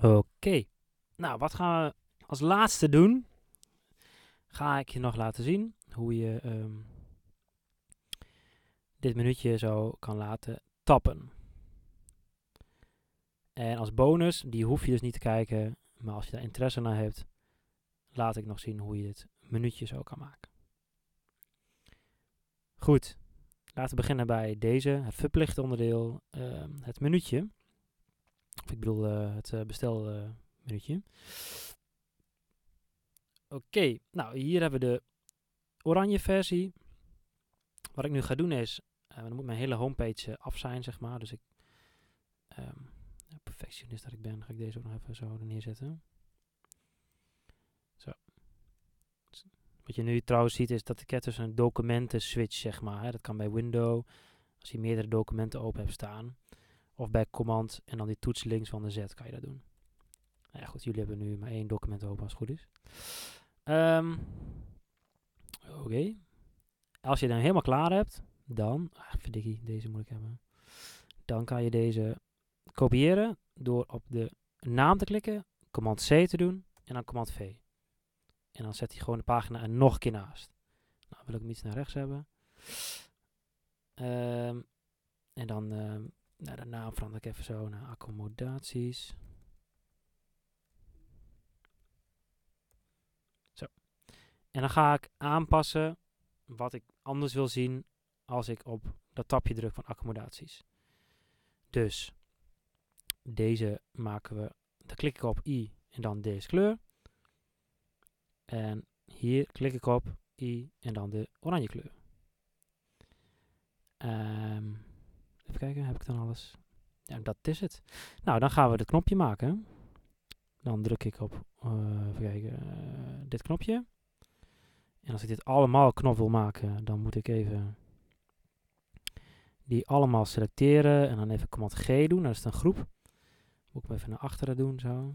Oké. Nou, wat gaan we als laatste doen? Ga ik je nog laten zien hoe je dit minuutje zo kan laten tappen. En als bonus, die hoef je dus niet te kijken, maar als je daar interesse naar hebt, laat ik nog zien hoe je dit minuutje zo kan maken. Goed, laten we beginnen bij deze, het verplichte onderdeel, het minuutje. Of ik bedoel het bestelminuutje. Oké, nou hier hebben we de oranje versie. Wat ik nu ga doen is, dan moet mijn hele homepage af zijn, zeg maar. Dus ik, perfectionist dat ik ben, ga ik deze ook nog even zo neerzetten. Zo. Wat je nu trouwens ziet is dat ik heb dus een documenten switch, zeg maar. Hè. Dat kan bij Windows, als je meerdere documenten open hebt staan. Of bij command en dan die toets links van de Z kan je dat doen. Nou ja, goed, jullie hebben nu maar 1 document open als het goed is. Oké. Als je dan helemaal klaar hebt, dan, verdikkie, deze moet ik hebben. Dan kan je deze kopiëren door op de naam te klikken, command C te doen en dan command V. En dan zet hij gewoon de pagina er nog een keer naast. Nou, wil ik hem iets naar rechts hebben. En dan de naam verander ik even zo naar accommodaties. Zo. En dan ga ik aanpassen wat ik anders wil zien als ik op dat tabje druk van accommodaties. Dus deze maken we, dan klik ik op I en dan deze kleur. En hier klik ik op I en dan de oranje kleur. Even kijken, heb ik dan alles? Ja, dat is het. Nou, dan gaan we het knopje maken. Dan druk ik op even kijken, dit knopje. En als ik dit allemaal knop wil maken, dan moet ik even die allemaal selecteren. En dan even command G doen, dat is een groep. Moet ik hem even naar achteren doen, zo.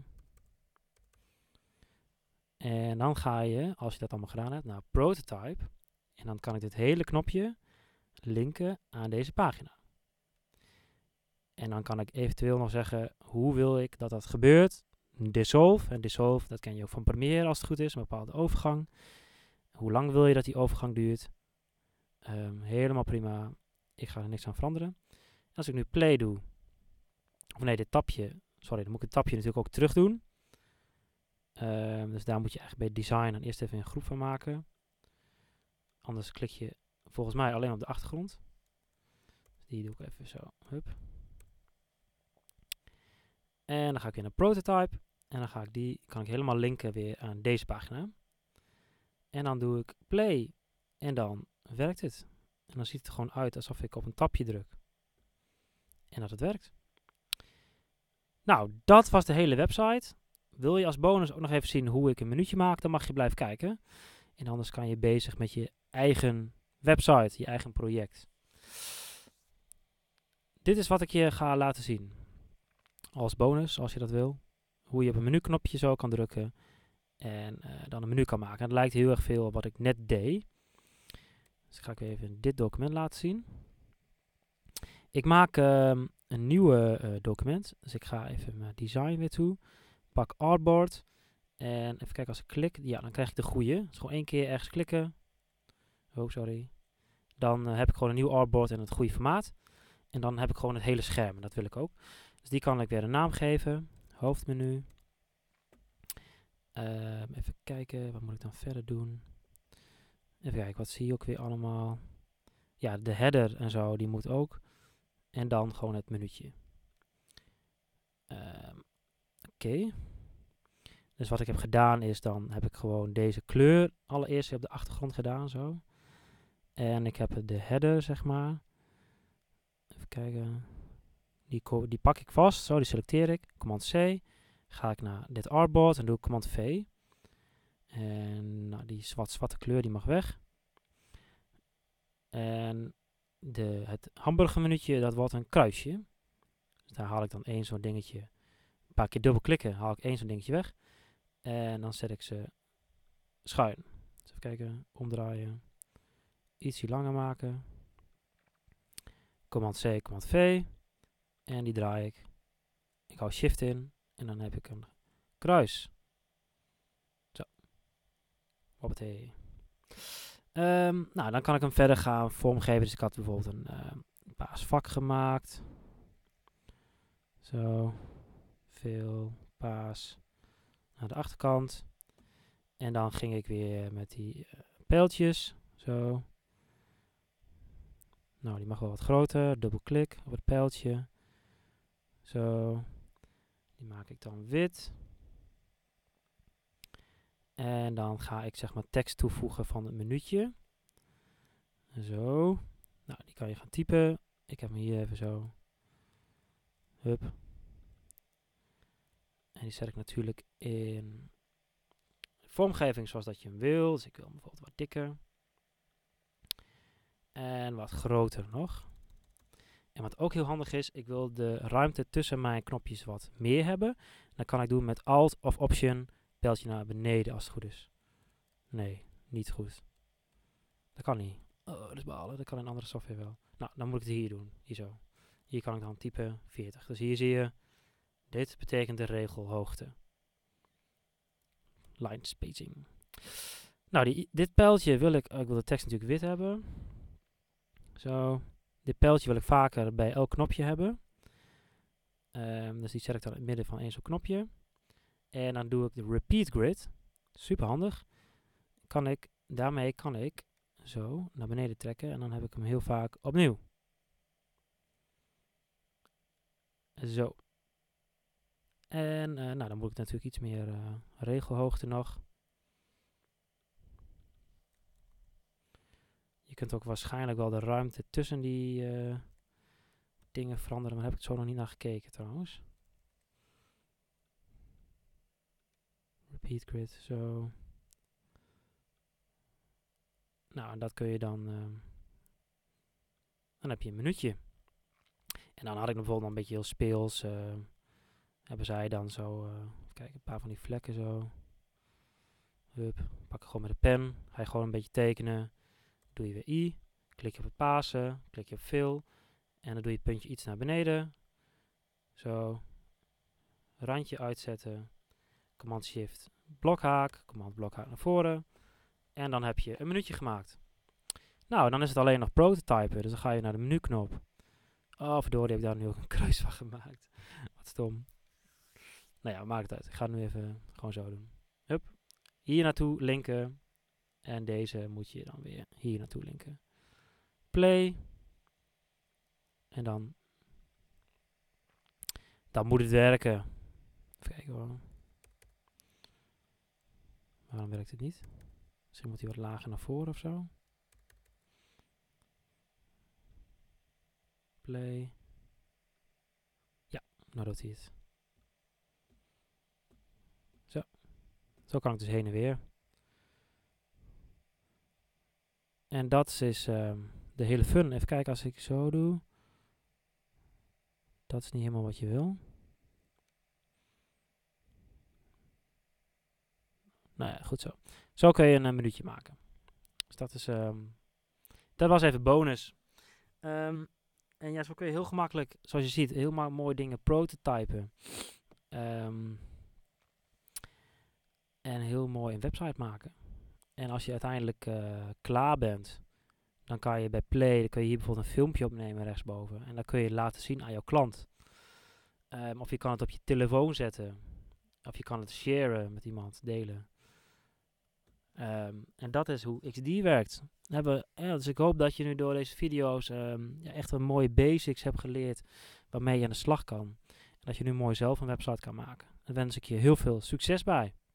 En dan ga je, als je dat allemaal gedaan hebt, naar Prototype. En dan kan ik dit hele knopje linken aan deze pagina. En dan kan ik eventueel nog zeggen, hoe wil ik dat dat gebeurt? Dissolve. En dissolve, dat ken je ook van Premiere als het goed is, een bepaalde overgang. Hoe lang wil je dat die overgang duurt? Helemaal prima. Ik ga er niks aan veranderen. En als ik nu play doe, of nee, dit tapje, sorry, dan moet ik het tapje natuurlijk ook terug doen. Dus daar moet je eigenlijk bij design dan eerst even een groep van maken. Anders klik je volgens mij alleen op de achtergrond. Dus die doe ik even zo. Hup. En dan ga ik weer naar Prototype. En dan kan ik helemaal linken weer aan deze pagina. En dan doe ik play. En dan werkt het. En dan ziet het er gewoon uit alsof ik op een tapje druk. En dat het werkt. Nou, dat was de hele website. Wil je als bonus ook nog even zien hoe ik een minuutje maak, dan mag je blijven kijken. En anders kan je bezig met je eigen website, je eigen project. Dit is wat ik je ga laten zien. Als bonus, als je dat wil. Hoe je op een menuknopje zo kan drukken. En dan een menu kan maken. En dat lijkt heel erg veel op wat ik net deed. Dus ga ik weer even dit document laten zien. Ik maak een nieuwe document. Dus ik ga even mijn design weer toe. Pak Artboard. En even kijken als ik klik. Ja, dan krijg ik de goede. Dus gewoon 1 keer ergens klikken. Oh, sorry. Dan heb ik gewoon een nieuw Artboard in het goede formaat. En dan heb ik gewoon het hele scherm. En dat wil ik ook. Dus die kan ik weer een naam geven. Hoofdmenu. Even kijken. Wat moet ik dan verder doen? Even kijken. Wat zie je ook weer allemaal? Ja, de header en zo. Die moet ook. En dan gewoon het minuutje. Oké. Dus wat ik heb gedaan is, dan heb ik gewoon deze kleur allereerst op de achtergrond gedaan, zo. En ik heb de header, zeg maar. Even kijken. Die pak ik vast, zo, die selecteer ik. Command C. Ga ik naar dit artboard en doe ik Command V. En nou, die zwarte kleur, die mag weg. En het hamburgermenuutje, dat wordt een kruisje. Dus daar haal ik dan 1 zo'n dingetje. Een paar keer dubbel klikken, haal ik 1 zo'n dingetje weg. En dan zet ik ze schuin. Dus even kijken, omdraaien. Ietsje langer maken. Command C, Command V. En die draai ik. Ik hou Shift in. En dan heb ik een kruis. Zo. Hoppatee. Nou, dan kan ik hem verder gaan vormgeven. Dus ik had bijvoorbeeld een paasvak gemaakt. Zo. Veel paas naar de achterkant. En dan ging ik weer met die pijltjes. Zo. Nou, die mag wel wat groter. Dubbelklik op het pijltje. Zo. Die maak ik dan wit. En dan ga ik zeg maar tekst toevoegen van het menuutje. Zo. Nou, die kan je gaan typen. Ik heb hem hier even zo. Hup. En die zet ik natuurlijk in vormgeving zoals dat je hem wil. Dus ik wil hem bijvoorbeeld wat dikker. En wat groter nog. En wat ook heel handig is, ik wil de ruimte tussen mijn knopjes wat meer hebben. Dat kan ik doen met Alt of Option, pijltje naar beneden als het goed is. Nee, niet goed. Dat kan niet. Oh, dat is balen. Dat kan in andere software wel. Nou, dan moet ik het hier doen. Hier zo. Hier kan ik dan typen 40. Dus hier zie je, dit betekent de regelhoogte. Line spacing. Nou, dit pijltje wil ik wil de tekst natuurlijk wit hebben. Zo. Dit pijltje wil ik vaker bij elk knopje hebben. Dus die zet ik dan in het midden van één zo'n knopje. En dan doe ik de repeat grid. Super handig. Daarmee kan ik zo naar beneden trekken. En dan heb ik hem heel vaak opnieuw. Zo. En nou, dan moet ik natuurlijk iets meer regelhoogte nog. Je kunt ook waarschijnlijk wel de ruimte tussen die dingen veranderen. Maar daar heb ik zo nog niet naar gekeken trouwens. Repeat grid, zo. Nou, en dat kun je dan... dan heb je een minuutje. En dan had ik bijvoorbeeld nog een beetje heel speels. Hebben zij dan zo... kijk, een paar van die vlekken zo. Hup, pak ik gewoon met de pen. Ga je gewoon een beetje tekenen. Doe je weer I. Klik je op het Pasen. Klik je op Fill. En dan doe je het puntje iets naar beneden. Zo. Randje uitzetten. Command-Shift blokhaak. Command-blokhaak naar voren. En dan heb je een minuutje gemaakt. Nou, dan is het alleen nog prototypen. Dus dan ga je naar de menuknop. Oh, verdorie, heb ik daar nu ook een kruis van gemaakt. Wat stom. Nou ja, maakt het uit. Ik ga het nu even gewoon zo doen. Hup. Hier naartoe linken. En deze moet je dan weer hier naartoe linken. Play. En dan moet het werken. Even kijken hoor. Waarom werkt het niet? Misschien moet hij wat lager naar voren of zo. Play. Ja, nou doet hij het. Zo. Zo kan ik dus heen en weer. En dat is de hele fun. Even kijken als ik zo doe. Dat is niet helemaal wat je wil. Nou ja, goed zo. Zo kun je een minuutje maken. Dus dat is... dat was even bonus. En ja, zo kun je heel gemakkelijk, zoals je ziet, heel mooi dingen prototypen. En heel mooi een website maken. En als je uiteindelijk klaar bent, dan kan je bij Play, dan kun je hier bijvoorbeeld een filmpje opnemen rechtsboven. En dan kun je laten zien aan jouw klant. Of je kan het op je telefoon zetten. Of je kan het sharen met iemand, delen. En dat is hoe XD werkt. Dus ik hoop dat je nu door deze video's echt een mooie basics hebt geleerd waarmee je aan de slag kan. En dat je nu mooi zelf een website kan maken. Daar wens ik je heel veel succes bij.